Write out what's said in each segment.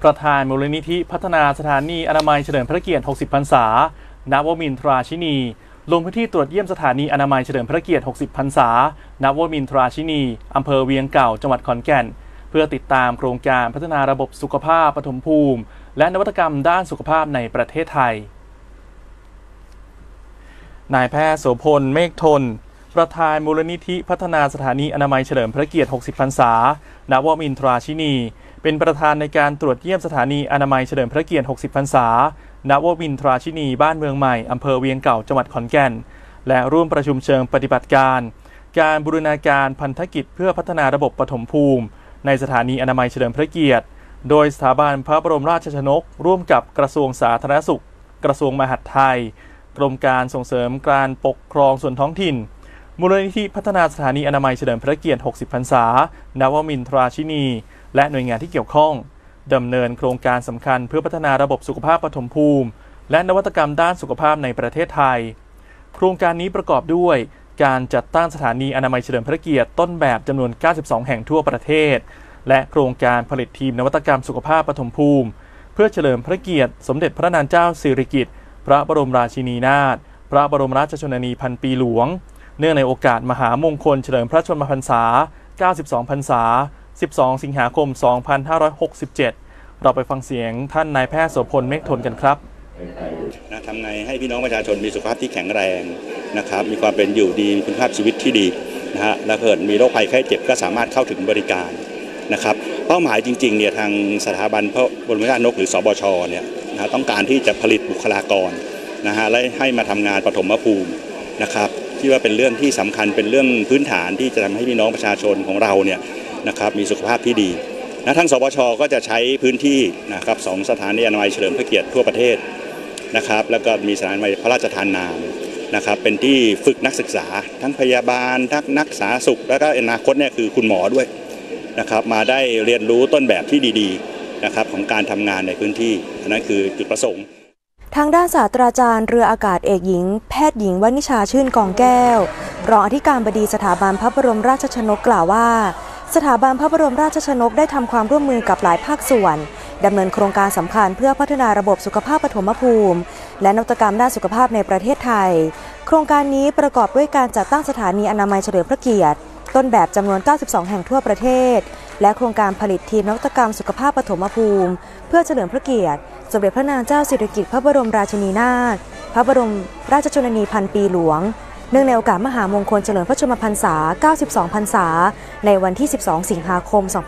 ประธานมูลนิธิพัฒนาสถานีอนามัยเฉลิมพระเกียรติ 60 พรรษา นวมินทราชินีลงพื้นที่ตรวจเยี่ยมสถานีอนามัยเฉลิมพระเกียรติ 60 พรรษา นวมินทราชินีอำเภอเวียงเก่า จังหวัดขอนแก่น เพื่อติดตามโครงการพัฒนาระบบสุขภาพปฐมภูมิและนวัตกรรมด้านสุขภาพในประเทศไทย นายแพทย์โสพล เมฆทนประธานมูลนิธิพัฒนาสถานีอนามัยเฉลิมพระเกียรติ 60 พรรษา นวมินทราชินีเป็นประธานในการตรวจเยี่ยมสถานีอนามัยเฉลิมพระเกียรติ 60 พรรษา นวมินทราชินีบ้านเมืองใหม่อำเภอเวียงเก่า จังหวัดขอนแก่น และร่วมประชุมเชิงปฏิบัติการบูรณาการพันธกิจเพื่อพัฒนาระบบปฐมภูมิในสถานีอนามัยเฉลิมพระเกียรติโดยสถาบันพระบรมราชชนกร่วมกับกระทรวงสาธารณสุขกระทรวงมหาดไทยกรมการส่งเสริมการปกครองส่วนท้องถิ่นมูลนิธิพัฒนาสถานีอนามัยเฉลิมพระเกียรติ 60 พรรษานวมินทราชินีและหน่วยงานที่เกี่ยวข้องดำเนินโครงการสำคัญเพื่อพัฒนาระบบสุขภาพปฐมภูมิและนวัตกรรมด้านสุขภาพในประเทศไทยโครงการนี้ประกอบด้วยการจัดตั้งสถานีอนามัยเฉลิมพระเกียรติต้นแบบจำนวน 92 แห่งทั่วประเทศและโครงการผลิตทีมนวัตกรรมสุขภาพปฐมภูมิเพื่อเฉลิมพระเกียรติสมเด็จพระนางเจ้าสิริกิติ์พระบรมราชินีนาถพระบรมราชชนนีพันปีหลวงเนื่องในโอกาสมหามงคลเฉลิมพระชนมพรรษา 92 พรรษา 12 สิงหาคม 2567 เราไปฟังเสียงท่านนายแพทย์โสพล เมฆทนกันครับทำไงให้พี่น้องประชาชนมีสุขภาพที่แข็งแรงนะครับมีความเป็นอยู่ดีมีคุณภาพชีวิตที่ดีนะฮะและเกิดมีโรคภัยไข้เจ็บก็สามารถเข้าถึงบริการนะครับเป้าหมายจริงๆเนี่ยทางสถาบันพระบรมราชชนกหรือสบชเนี่ยนะต้องการที่จะผลิตบุคลากรนะฮะและให้มาทำงานปฐมภูมินะครับที่ว่าเป็นเรื่องที่สำคัญเป็นเรื่องพื้นฐานที่จะทำให้พี่น้องประชาชนของเราเนี่ยนะครับมีสุขภาพที่ดีนะทางสบชก็จะใช้พื้นที่นะครับ2 สถานีอนามัยเฉลิมพระเกียรติทั่วประเทศนะครับแล้วก็มีสถานีพระราชทานนามนะครับเป็นที่ฝึกนักศึกษาทั้งพยาบาลทั้งนักสาธารณสุขแล้วก็อนาคตเนี่ยคือคุณหมอด้วยนะครับมาได้เรียนรู้ต้นแบบที่ดีๆนะครับของการทำงานในพื้นที่นั่นคือจุดประสงค์ทางด้านศาสตราจารย์เรืออากาศเอกหญิงแพทย์หญิงวณิชาชื่นกองแก้วรองอธิการบดีสถาบันพระบรมราชชนกกล่าวว่าสถาบันพระบรมราชชนกได้ทำความร่วมมือกับหลายภาคส่วนดำเนินโครงการสำคัญเพื่อพัฒนาระบบสุขภาพปฐมภูมิและนวัตกรรมด้านสุขภาพในประเทศไทยโครงการนี้ประกอบด้วยการจัดตั้งสถานีอนามัยเฉลิมพระเกียรติต้นแบบจำนวน 92 แห่งทั่วประเทศและโครงการผลิตทีมนวัตกรรมสุขภาพปฐมภูมิเพื่อเฉลิมพระเกียรติสมเด็จพระนางเจ้าสิริกิติ์พระบรมราชินีนาถพระบรมราชชนนีพันปีหลวงเนื่องในโอกาสมหามงคลเฉลิมพระชนมพรรษา 92 พรรษาในวันที่ 12 สิงหาคม 2567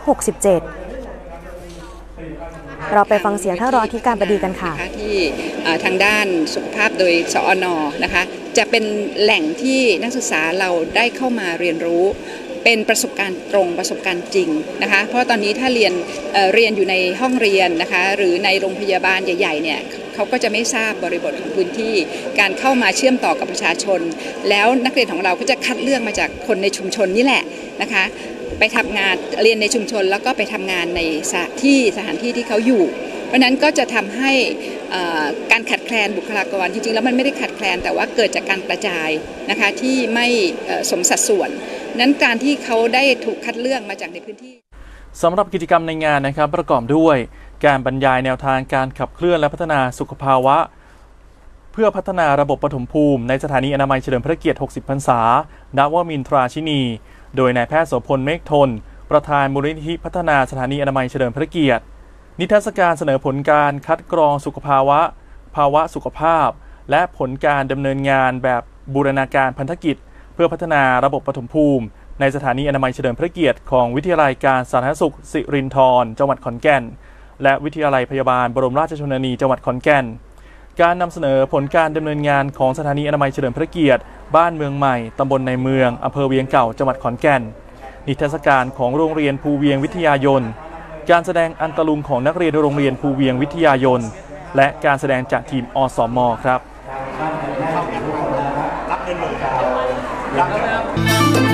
เราไปฟังเสียงท่านรองอธิการบดีกันค่ะที่ทางด้านสุขภาพโดยสอนนะคะจะเป็นแหล่งที่นักศึกษาเราได้เข้ามาเรียนรู้เป็นประสบการณ์ตรงประสบการณ์จริงนะคะเพราะตอนนี้ถ้าเรียนอยู่ในห้องเรียนนะคะหรือในโรงพยาบาลใหญ่ๆเนี่ยเขาก็จะไม่ทราบบริบทของพื้นที่การเข้ามาเชื่อมต่อกับประชาชนแล้วนักเรียนของเราก็จะคัดเลือกมาจากคนในชุมชนนี่แหละนะคะไปทำงานเรียนในชุมชนแล้วก็ไปทำงานในสถานที่ที่เขาอยู่เพราะนั้นก็จะทำให้การขาดแคลนบุคลากรจริงๆแล้วมันไม่ได้ขาดแคลนแต่ว่าเกิดจากการกระจายนะคะที่ไม่สมสัดส่วนนั้นการที่เขาได้ถูกคัดเลือกมาจากในพื้นที่สำหรับกิจกรรมในงานนะครับประกอบด้วยการบรรยายแนวทางการขับเคลื่อนและพัฒนาสุขภาวะเพื่อพัฒนาระบบปฐมภูมิในสถานีอนามัยเฉลิมพระเกียรติ 60 พรรษานวมินทราชินีโดยนายแพทย์โสพล เมฆทนประธานมูลนิธิพัฒนาสถานีอนามัยเฉลิมพระเกียรตินิทรรศการเสนอผลการคัดกรองสุขภาวะสุขภาพและผลการดำเนินงานแบบบูรณาการพันธกิจเพื่อพัฒนาระบบปฐมภูมิในสถานีอนามัยเฉลิมพระเกียรติของวิทยาลัยการสาธารณสุขสิรินธรจังหวัดขอนแก่นและวิทยาลัยพยาบาลบรมราชชนนีจังหวัดขอนแก่นการนำเสนอผลการดำเนินงานของสถานีอนามัยเฉลิมพระเกียรติบ้านเมืองใหม่ตำบลในเมืองอำเภอเวียงเก่าจังหวัดขอนแก่นนิทรรศการของโรงเรียนภูเวียงวิทยายนการแสดงอันตะลุงของนักเรียนโรงเรียนภูเวียงวิทยายนและการแสดงจากทีมอสม.ครับ